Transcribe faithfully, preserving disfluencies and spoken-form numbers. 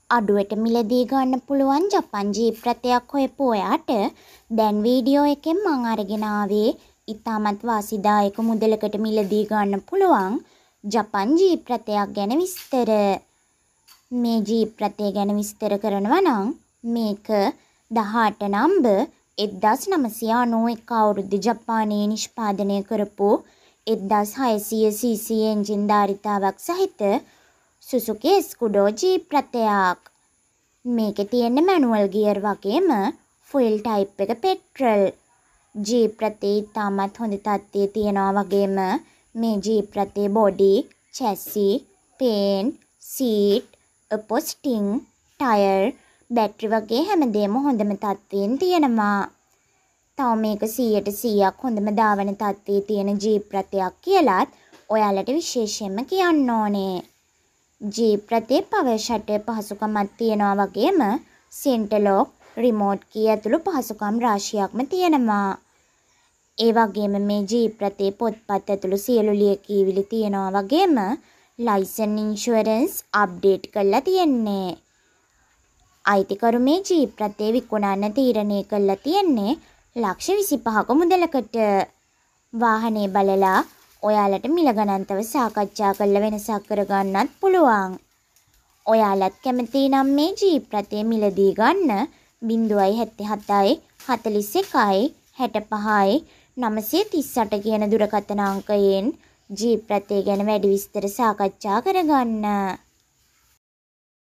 අඩුවට මිලදී ගන්න පුළුවන් ජපන් ජීප් රථයක් හොයපු ඔයාට දැන් වීඩියෝ එකෙන් මම අරගෙන ආවේ ඉතාමත් වාසිදායක මුදලකට මිලදී ගන්න පුළුවන් ජපන් ජීප් රථයක් ගැන විස්තර. මේ ජීප් රථය ගැන විස්තර කරනවා නම් මේක දහඅට නම්බර් එක්දාස් නවසිය අනූ එක අවුරුද්දේ ජපානයේ නිෂ්පාදනය කරපු එක්දාස් හයසිය සීසී එන්ජින් ධාරිතාවක් සහිත සුසුකි ස්කුඩෝ ජීප් රථයක්. මේකේ තියෙන මැනුවල් ගියර් වගේම ෆුල් ටයිප් එක පෙට්‍රල්. ජීප් රථේ ඉතාමත් හොඳ තත්ත්වයේ තියනවා වගේම මේ ජීප් රථේ බොඩි, චැසි, පේන්ට්, සීට්, අපොස්ටිං, ටයර්, බැටරි වගේ හැමදේම හොඳම තත්ත්වයෙන් තියෙනවා. තව මේක සීයට සීයක් හොඳම ධාවන තත්ත්වයේ තියෙන ජීප් රථයක් කියලාත් ඔයාලට විශේෂයෙන්ම කියන්න ඕනේ. ජීප් රථේ පවර් ෂටර් පහසුකමක් තියෙනවා වගේම සෙන්ටර් ලොක්, රිමෝට් කී ඇතුළු පහසුකම් රාශියක්ම තියෙනවා. ඒ වගේම මේ ජීප් රථේ පොත්පත් ඇතුළු සියලු ලියකියවිලි තියෙනවා වගේම ලයිසන් ඉන්ෂුරන්ස් අප්ඩේට් කරලා තියෙන්නේ. අයිතිකරු මේ ජීප් රථේ විකුණන්න තීරණය කරලා තියෙන්නේ ලක්ෂ විසිපහක මුදලකට. වාහනේ බලලා ඔයාලට මිල ගණන් තව සාකච්ඡා කරලා වෙනසක් කරගන්නත් පුළුවන්. ඔයාලත් කැමති නම් මේ ජීප් රථය මිලදී ගන්න ज़ीरो सात सात හතළිස් එකයි හැටපහයි නවසිය තිස් අට කියන දුරකථන අංකයෙන් ජීප් රථය ගැන වැඩි විස්තර සාකච්ඡා කරගන්න.